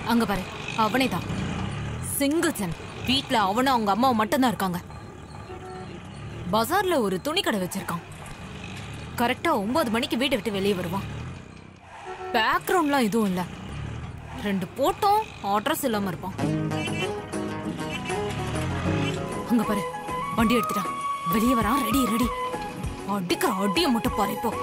அங்க பாரு, அவனே தான் சிங்கிள்சன். வீட்ல அவனும் அவங்க அம்மாவும் மட்டும்தான் இருக்காங்க. பஜார்ல ஒரு துணி கடை வச்சிருக்கான். கரெக்டா 9 மணிக்கு வீட்டை விட்டு வெளியே வருவான். பேக்ரவுண்ட்லாம் எதுவும் இல்ல. 2 போட்டோம் அட்ரஸ் இல்லாம இருப்பான். அங்க பாரு, வண்டி எடுத்துட்டான். வெளியே வரான். Ready ready. அடிக்கிற அடிய மட்டும் பாரு. இப்போ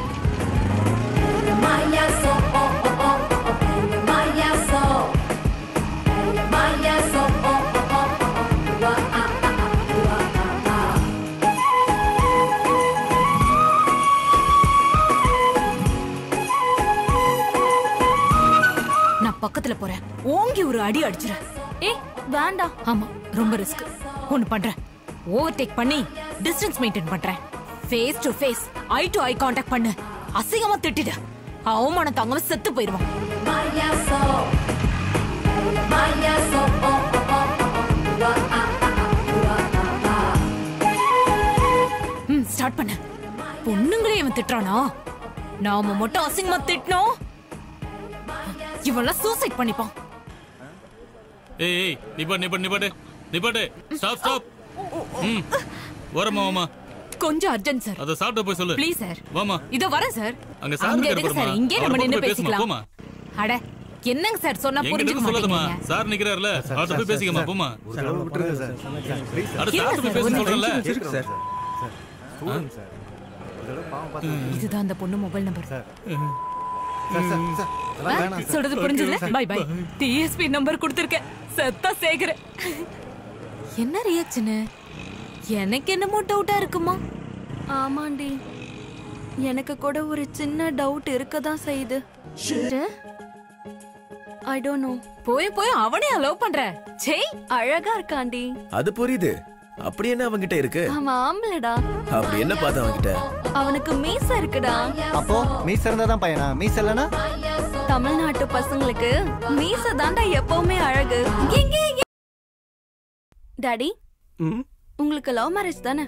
நான் பக்கத்துல போறேன். ஓங்கி ஒரு அடி அடிச்சுறேன். ஏய் வேண்டாம். ஆமா, ரொம்ப ரிஸ்க். ஒன்னு பண்றேன். ஓவர்டேக் பண்ணி டிஸ்டன்ஸ் மெயின்டைன் பண்றேன். Face to face, eye to eye contact பண்ணு. அசிங்கமா திட்டிடு. அவமானம் தாங்காம செத்து போயிடுவான். ஸ்டார்ட் பண்ண. பொண்ணுங்களே இவன் திட்டுறானா? நாம மட்டும் அசிங்கமா திட்டணும். இவெல்லாம் சூசைட் பண்ணிப்பான். ஏய் நிப்பாட்டு. Stop stop. வரமா மாமா. கொஞ்சம் அர்ஜென்ட் சார். அத சாப்பிட்டு போய் சொல்லு. Please sir. வாமா. இதோ வரேன் சார். அங்க சார் இருக்காரு சார். இங்கே நம்ம நின்னு பேசிக்கலாம். அட என்னங்க சார் சொன்னா புரிஞ்சுக்க மாட்டீங்க. சார் நிக்கறாருல, அவர்ட்ட போய் பேசிக்கமா. போமா. விட்டுருங்க சார். ப்ளீஸ். அட சார் போய் பேச சொல்றேன்ல. இருக்கு சார். Student sir. இதுதான் அந்த பொண்ணு மொபைல் நம்பர். சார் வேணாம் சார். சொல்றது புரிஞ்சதுல? Bye bye. டிஎஸ்பி நம்பர் கொடுத்திருக்கேன். சத்தா சேகர. என்ன ரியாக்ஷன்? எனக்கு என்னமோ டவுட்டா இருக்குமா? ஆமாண்டி, எனக்கு கூட ஒரு சின்ன டவுட் இருக்கதான் செய்யுது. I don't know. போய் அவனே லவ் பண்ற. சேய் அழகா இருக்காண்டி. அது புரியுது. அப்படி என்ன அவன்கிட்ட இருக்கு? அவன் ஆம்பளடா. அப்படி என்ன பார்த்த அவன்கிட்ட? அவனுக்கு மீச இருக்குடா. அப்போ மீச இருந்தாதான் பையனா? மீச இல்லனா? தமிழ்நாட்டு பசங்களுக்கு மீச தாண்டா எப்பவுமே அழகு. டாடி, உங்களுக்கு லவ் மேரேஜ் தானே?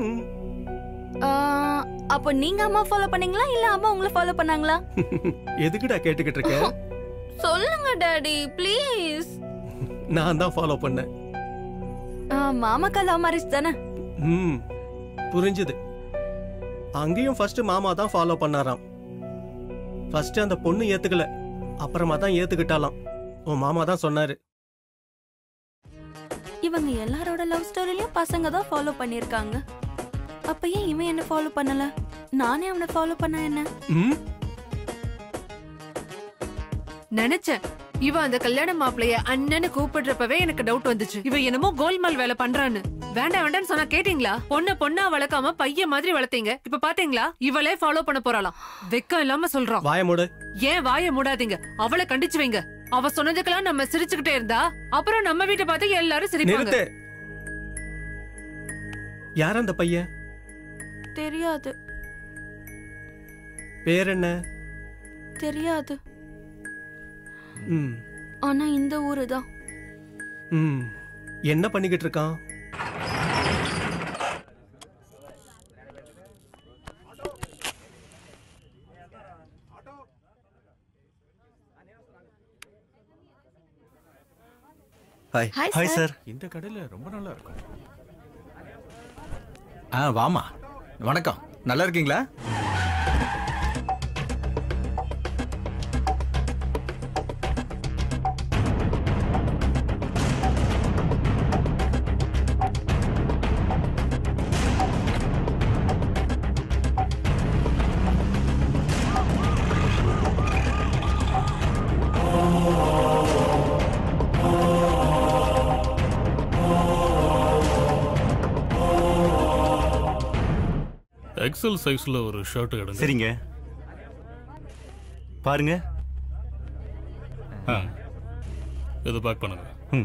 அப்போ நீங்க அம்மா ஃபாலோ பண்ணீங்களா இல்ல அம்மா உங்களை ஃபாலோ பண்ணாங்களா? எதுக்குடா கேட்டுக்கிட்டு இருக்க? சொல்லுங்க டாடி ப்ளீஸ். நான் தான் ஃபாலோ பண்ணேன். மாமாக்கா லவ் மேரேஜ் தானே? புரிஞ்சுது. அங்கேயும் ஃபர்ஸ்ட் மாமா தான் ஃபாலோ பண்ணாராம். ஃபர்ஸ்ட் அந்த பொண்ணு ஏத்துக்கல, அப்புறமா தான் ஏத்துக்கிட்டாலாம். உன் மாமா தான் சொன்னாரு. இவங்க எல்லாரோட லவ் ஸ்டோரியிலயும் பசங்க தான் ஃபாலோ பண்ணிருக்காங்க. அப்ப ஏன் இவன் என்ன ஃபாலோ பண்ணல? நானே அவனை ஃபாலோ பண்ண என்ன? நினைச்சேன். இவ அந்த கல்யாண மாப்பிளைய அண்ணன்னு கூப்பிடுறப்பவே எனக்கு டவுட் வந்துச்சு. இவ என்னமோ கோல்மால் வேலை பண்றான்னு. வேண்டாம் சொன்னா கேட்டீங்களா? பொண்ணா வளர்க்காம பையன் மாதிரி வளர்த்தீங்க. இப்ப பாத்தீங்களா? இவளே ஃபாலோ பண்ண போறாளாம். வெக்கம் இல்லாம சொல்றான். வாய மூடு. ஏன் வாய மூடாதீங்க? அவளை கண்டிச்சு வைங்க. அவ சொன்னதுக்கெல்லாம் நம்ம சிரிச்சுக்கிட்டே இருந்தா அப்புறம் நம்ம வீட்டை பார்த்து எல்லாரும் சிரிப்பாங்க. யார் அந்த பையன்? தெரியாது. பேர் என்ன? தெரியாது. ஆனா இந்த ஊரு தான். என்ன பண்ணிக்கிட்டு இருக்கான்? Hi sir. இந்த கடையில ரொம்ப நல்லா இருக்கும். வாமா. வணக்கம். நல்லா இருக்கீங்களா? எக்ஸல் சைஸ்ல ஒரு ஷர்ட் எடுங்க. சரிங்க. பாருங்க. இது பேக் பண்ணுங்க.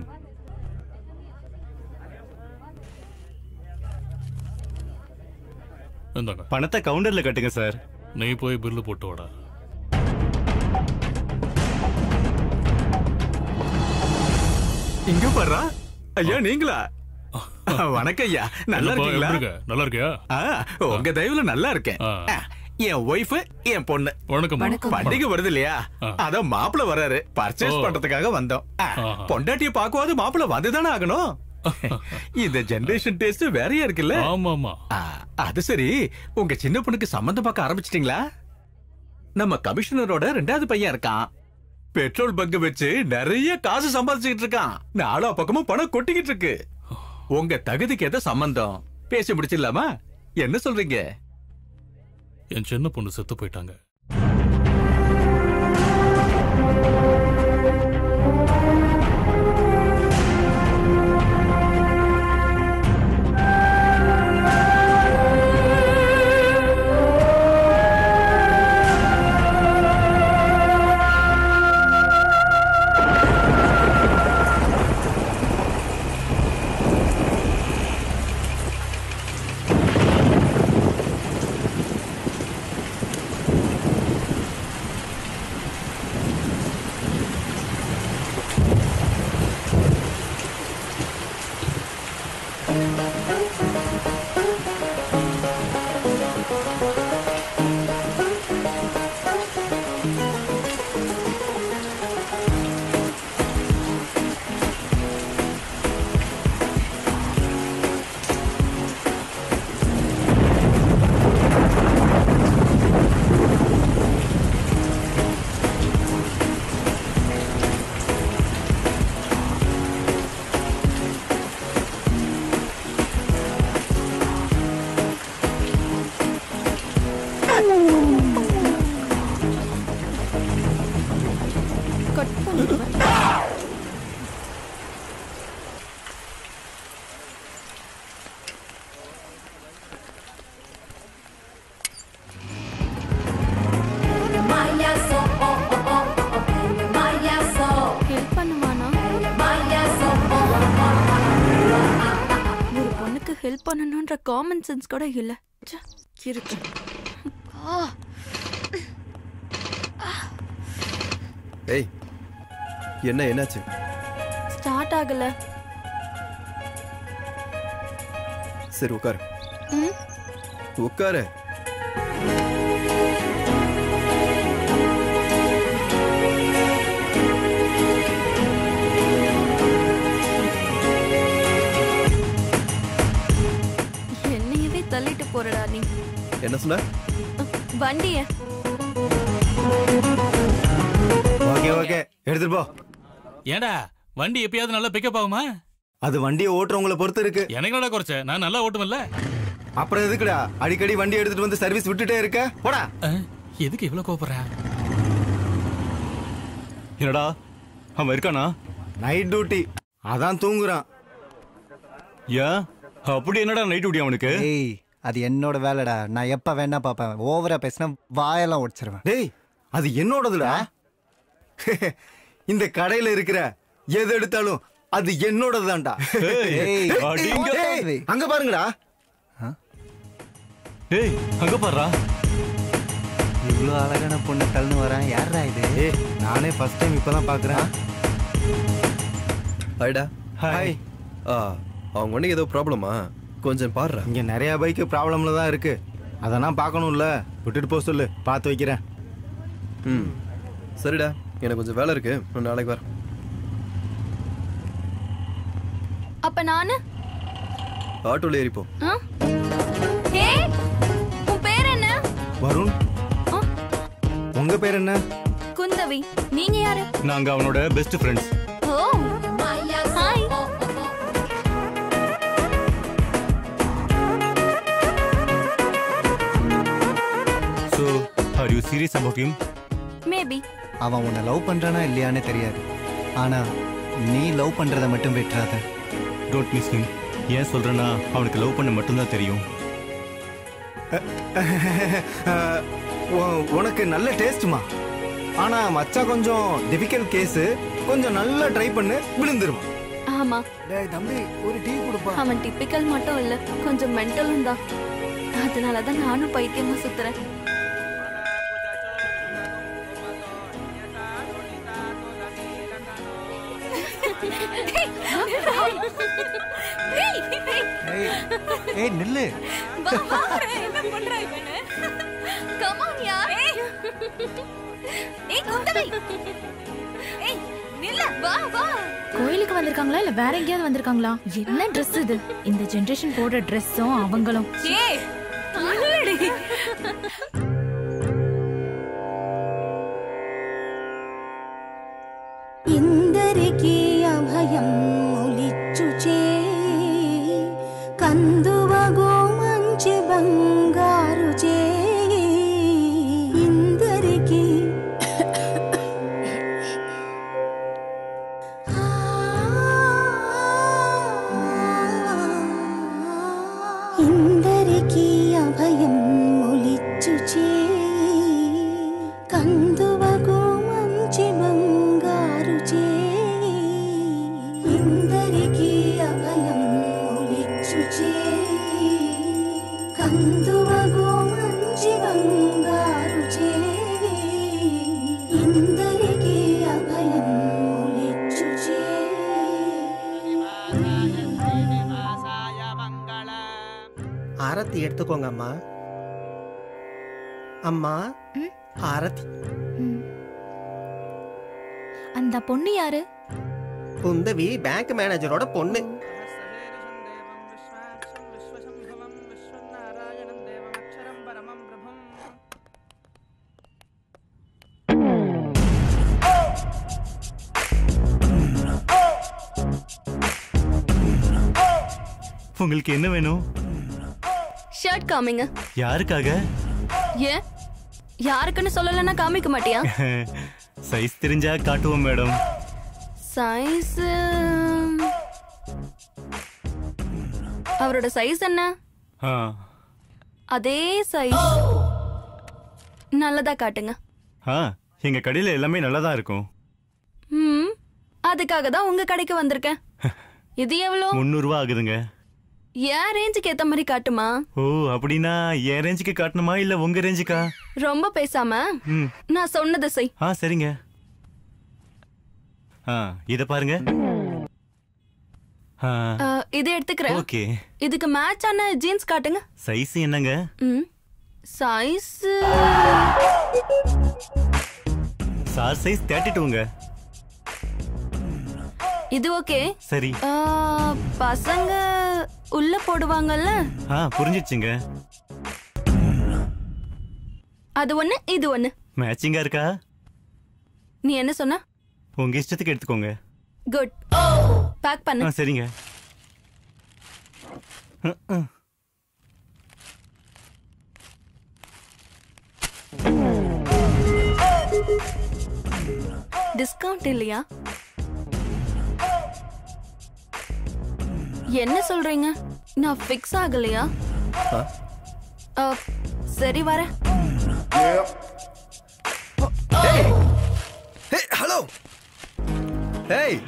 இந்தாங்க. பணத்தை கவுண்டர்ல கட்டுங்க சார். நீ போய் பில்லு போட்டு வாடா. இங்க பாரு. ஐயா நீங்களா? வணக்கம் ஐயா. நல்லா இருக்கீங்களா? நல்லா இருக்கியா? உங்க தயவுல நல்லா இருக்கேன். என் ஒய்ஃப் என் பொண்ணு. வணக்கம். பண்டிகை வருது இல்லையா, அதான் மாப்பிள்ள வர்றாரு. பர்ச்சேஸ் பண்றதுக்காக வந்தோம். பொண்டாட்டிய பாக்குவாது மாப்பிள்ள வந்துதானே ஆகணும். இந்த ஜெனரேஷன் டேஸ்ட் வேறையா இருக்குல்ல. ஆமாமா. அது சரி, உங்க சின்ன பொண்ணுக்கு சம்பந்தம் பார்க்க ஆரம்பிச்சிட்டீங்களா? நம்ம கமிஷனரோட 2வது பையன் இருக்கான். பெட்ரோல் பங்க் வச்சு நிறைய காசு சம்பாதிச்சுக்கிட்டு இருக்கான். நாலா பக்கமும் பணம் கொட்டிக்கிட்டு இருக்கு. உங்க தகுதிக்கு ஏதோ சம்பந்தம் பேசி முடிச்சிடலாமா? என்ன சொல்றீங்க? என் சின்ன பொண்ணு செத்து போயிட்டாங்க. ஹெல்ப் பண்ணணும்ன்ற காமன் சென்ஸ் கூட இல்ல. இருக்கு. ஏய், என்னாச்சு? ஸ்டார்ட் ஆகல. சரி உட்காரு. உட்காரு. தள்ளிட்டு போறடா நீ. என்ன சொன்ன? வண்டிய. ஓகே ஓகே, எடுத்துட்டு போ. ஏண்டா வண்டி எப்பயாவது நல்லா பிக்கப் ஆகுமா? அது வண்டியை ஓட்டுறவங்களை பொறுத்து இருக்கு. எனக்கு என்னடா குறைச்ச? நான் நல்லா ஓட்டுமல்ல. அப்புறம் எதுக்குடா அடிக்கடி வண்டி எடுத்துட்டு வந்து சர்வீஸ் விட்டுட்டே இருக்க? போடா. எதுக்கு இவ்வளவு கோபப்படுற? என்னடா அவன் இருக்கானா? நைட் டியூட்டி, அதான் தூங்குறான். ஏன் அப்படி என்னடா நைட் டியூட்டி அவனுக்கு? ஏய், அது என்னோட வேலைடா. நான் எப்ப வேணா பாப்பேன். ஓவரா பேசினா வாயெல்லாம் உடைச்சிருவேன். டேய், அது என்னோடதுடா. இந்த கடையில இருக்கிற எது எடுத்தாலும் அது என்னோடதுதான்டா. அங்க பாருங்கடா. ஏய், அங்க பாருடா. இவ்வளோ அழகான பொண்ணு தள்ளுன்னு வரான். யாரா இது? ஏய், நானே ஃபர்ஸ்ட் டைம் இப்பதான் பாக்குறேன். ஹாய்டா. ஹாய். அவங்க ஒண்ணு ஏதோ ப்ராப்ளமா? கொஞ்சம் பாருடா. இங்க நிறைய பைக்கு ப்ராப்ளம்ல தான் இருக்கு. அதெல்லாம் பார்க்கணும்ல. விட்டுட்டு போக சொல்லு, பார்த்து வைக்கிறேன். சரிடா, எனக்கு கொஞ்சம் வேலை இருக்கு. நான் நாளைக்கு வரேன். அப்ப நானு ஆட்டோல ஏறிப்போ. ஏய், உன் பேர் என்ன? வருண். உங்க பேர் என்ன? குந்தவி. நீங்க யாரு? நாங்க அவனோட best friends. Oh, hi. So, are you serious about him? Maybe. அவன் உன்னை லவ் பண்றானா இல்லையான்னு தெரியாது. ஆனா நீ லவ் பண்றதை மட்டும் விட்டுறாத. Don't miss him. ஏன் சொல்றேன்னா அவனுக்கு லவ் பண்ண மட்டும்தான் தெரியும். உனக்கு நல்ல டேஸ்ட்மா. ஆனா மச்சா கொஞ்சம் டிஃபிகல்ட் கேஸ். கொஞ்சம் நல்லா ட்ரை பண்ணு, விழுந்துருவான். ஆமா. டேய் தம்பி, ஒரு டீ குடுப்பா. அவன் டிபிக்கல் மட்டும் இல்ல, கொஞ்சம் மென்டலும் தான். அதனாலதான் நானும் பைத்தியமா சுத்துறேன். ஏய் நில்லு. என்ன பண்ற இவனே? கம் कौन यार? குந்தவை ஏய் நில்ல வா வா. கோயிலுக்கு வந்திருக்காங்களா இல்ல வேற எங்கேயாவது வந்திருக்காங்களா? என்ன Dress இது? இந்த ஜெனரேஷன் போடுற Dressம் அவங்களும். ஏய் நில்லடி. ఇందరికి అభయం ఒలిచ్చుచే కందువగో మంచి బంగారు చే ఇందరికి ఇందరికి అభయం ఒలిచ్చుచే కందువగో మంచి బంగారు చే ఇందరికి అభయం ఒలిచ్చుచే కందువగో మంచి బంగారు చే ఇందరికి అభయం ఒలిచ్చుచే. ஆரத்தி எடுத்துக்கோங்க அம்மா. அம்மா ஆரத்தி. அந்த பொண்ணு யாரு? குந்தவி பேங்க் மேனேஜரோட பொண்ணு. உங்களுக்கு என்ன வேணும்? ஷர்ட் காமிங்க. யாருக்காக? ஏன் யாருக்குன்னு சொல்லலன்னா காமிக்க மாட்டியா? சைஸ் தெரிஞ்சா காட்டுவோம் மேடம். சைஸ் அவரோட சைஸ் என்ன? அதே சைஸ். நல்லதா காட்டுங்க. எங்க கடையில எல்லாமே நல்லதா இருக்கும். அதுக்காக தான் உங்க கடைக்கு வந்திருக்கேன். இது எவ்வளோ? 300 ரூபாய் ஆகுதுங்க. என் ரேஞ்சுக்கு ஏத்த மாதிரி காட்டுமா? ஓ அப்படின்னா என் ரேஞ்சுக்கு காட்டணுமா இல்ல உங்க ரேஞ்சுக்கா? ரொம்ப பேசாம நான் சொன்னதை செய். சரிங்க. இத பாருங்க. இதை எடுத்துக்கிறேன். ஓகே. இதுக்கு மேட்ச் ஆன ஜீன்ஸ் காட்டுங்க. சைஸ் என்னங்க? சைஸ் சார் சைஸ் 32ங்க. இது ஓகே. சரி. பசங்க உள்ள போடுவாங்கல்ல? புரிஞ்சிச்சுங்க. அது ஒண்ணு இது ஒண்ணு மேட்சிங்கா இருக்கா? நீ என்ன சொன்ன? உங்க இஷ்டத்துக்கு எடுத்துக்கோங்க. குட். பேக் பண்ணு. சரிங்க. டிஸ்கவுண்ட் இல்லையா? என்ன சொல்றீங்க? நான் ஃபிக்ஸ் ஆகலையா? சரி வரேன். ஹலோ. ஏய்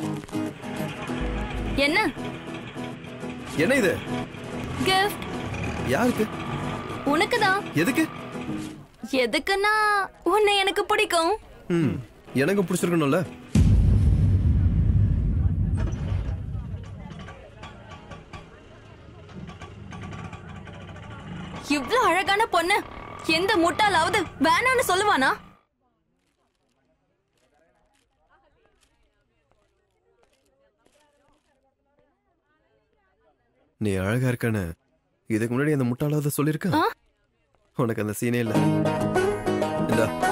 என்ன என்ன இது? கிஃப்ட். யாருக்கு? உனக்கு தான். எதுக்கு? எதுக்குன்னா உன்னை எனக்கு பிடிக்கும். எனக்கு பிடிச்சிருக்கணும்ல. இவ்ளோ அழகான பொண்ணு எந்த முட்டாளாவது வேணான்னு சொல்லுவானா? நீ அழகா இருக்கன்னு இதுக்கு முன்னாடி அந்த முட்டாளாவது சொல்லிருக்க? உனக்கு அந்த சீனே இல்ல.